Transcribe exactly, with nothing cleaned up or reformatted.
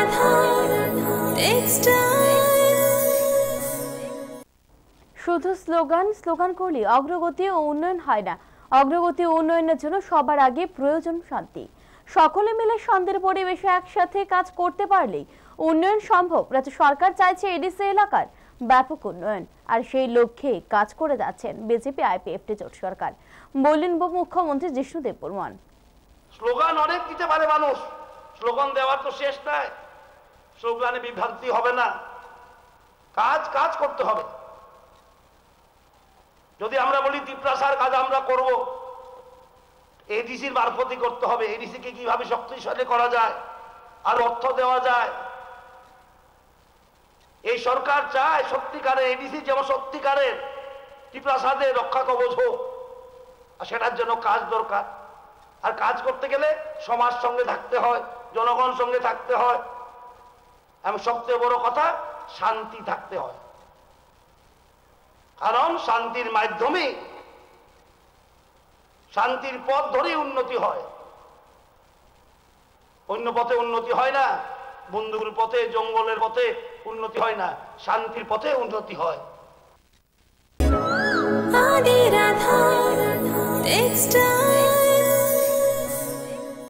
শুধু slogan slogan করলে অগ্রগতি ও উন্নয়ন হয় না। অগ্রগতি ও উন্নয়নের জন্য সবার আগে প্রয়োজন শান্তি। সকলে মিলে শান্তির পরিবেশে একসাথে কাজ করতে পারলেই উন্নয়ন সম্ভব। রাজ্য সরকার চাইছে এডিসি এলাকার ব্যাপক উন্নয়ন, আর সেই লক্ষ্যে কাজ করে যাচ্ছেন বিজেপি আইপিএফটি জোট সরকার, বললেন মুখ্যমন্ত্রী জিষ্ণু দেববর্মন। স্লোগান অনেক দিতে পারে মানুষ, স্লোগান দেওয়ার তো শেষ নাই। স্লোগানে বিভ্রান্তি হবে না, কাজ কাজ করতে হবে। যদি আমরা বলি ত্রিপ্রাসার কাজ আমরা করব, এডিসির মারফতই করতে হবে। এডিসি কে কিভাবে শক্তিশালী করা যায়, আর অর্থ দেওয়া যায়। এই সরকার চায় সত্যিকারের এডিসি যেমন সত্যিকারের ত্রিপ্রাসাদের রক্ষা কবচ হোক, আর সেটার জন্য কাজ দরকার। আর কাজ করতে গেলে সমাজ সঙ্গে থাকতে হয়, জনগণ সঙ্গে থাকতে হয়, এবং সবচেয়ে বড় কথা শান্তি থাকতে হয়। কারণ শান্তির মাধ্যমে, শান্তির পথ ধরেই উন্নতি হয়, অন্য পথে উন্নতি হয় না। বন্দুকের পথে, জঙ্গলের পথে উন্নতি হয় না, শান্তির পথে উন্নতি হয়। আদি রাধা টেক্সটাইল।